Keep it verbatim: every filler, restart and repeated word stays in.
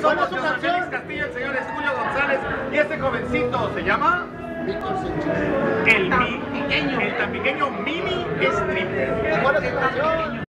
Somos José Félix Castillo, el señor Julio González y este jovencito se llama Víctor Sánchez. el, mi, pequeño. el tan pequeño mini stripper. ¿Cuál es su canción?